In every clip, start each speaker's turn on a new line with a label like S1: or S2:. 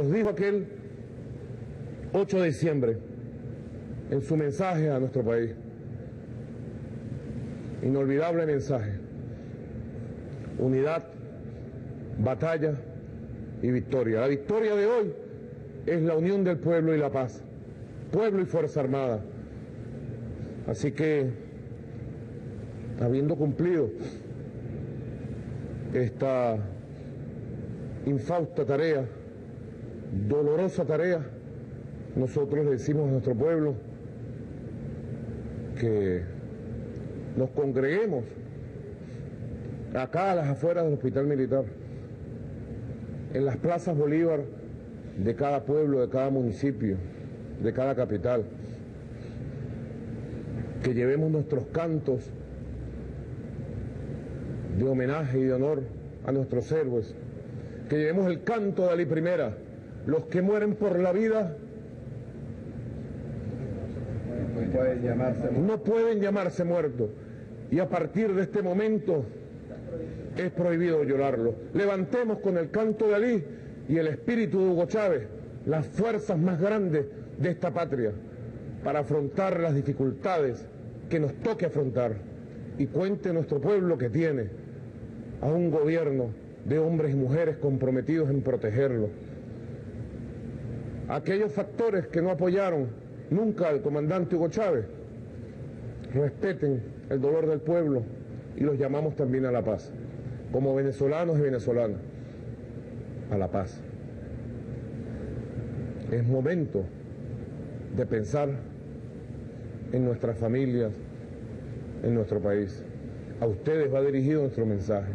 S1: Nos dijo aquel 8 de diciembre en su mensaje a nuestro país. Inolvidable mensaje. Unidad, batalla y victoria. La victoria de hoy es la unión del pueblo y la paz. Pueblo y Fuerza Armada. Así que, habiendo cumplido esta infausta tarea, dolorosa tarea, nosotros le decimos a nuestro pueblo que nos congreguemos acá a las afueras del Hospital Militar, en las plazas Bolívar de cada pueblo, de cada municipio, de cada capital, que llevemos nuestros cantos de homenaje y de honor a nuestros héroes, que llevemos el canto de Ali Primera, los que mueren por la vida no pueden llamarse muertos, y a partir de este momento es prohibido llorarlo. Levantemos con el canto de Ali y el espíritu de Hugo Chávez las fuerzas más grandes de esta patria para afrontar las dificultades que nos toque afrontar, y cuente nuestro pueblo que tiene a un gobierno de hombres y mujeres comprometidos en protegerlo. Aquellos factores que no apoyaron nunca al comandante Hugo Chávez, respeten el dolor del pueblo y los llamamos también a la paz, como venezolanos y venezolanas, a la paz. Es momento de pensar en nuestras familias, en nuestro país. A ustedes va dirigido nuestro mensaje.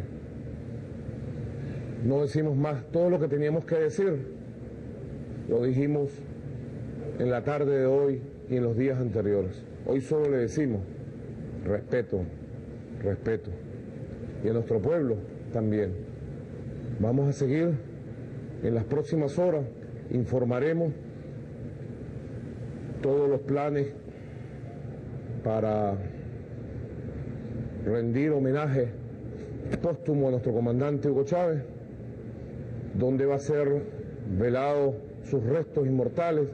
S1: No decimos más, todo lo que teníamos que decir lo dijimos en la tarde de hoy y en los días anteriores. Hoy solo le decimos respeto, respeto. Y a nuestro pueblo también. Vamos a seguir en las próximas horas, informaremos todos los planes para rendir homenaje póstumo a nuestro comandante Hugo Chávez, donde va a ser velado sus restos inmortales,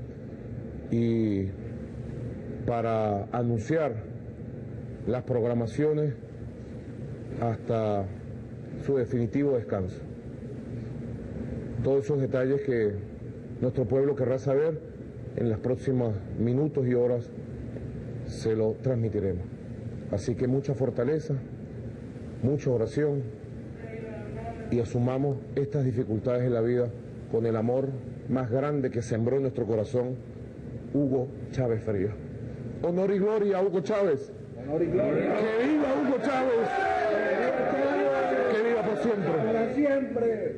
S1: y para anunciar las programaciones hasta su definitivo descanso. Todos esos detalles que nuestro pueblo querrá saber, en los próximos minutos y horas se lo transmitiremos. Así que mucha fortaleza, mucha oración, y asumamos estas dificultades en la vida con el amor más grande que sembró en nuestro corazón Hugo Chávez Frías. Honor y gloria a Hugo Chávez.
S2: Honor y gloria.
S1: ¡Que viva Hugo Chávez! ¡Que viva por siempre!
S2: ¡Para siempre!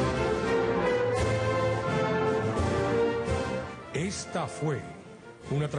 S3: Esta fue una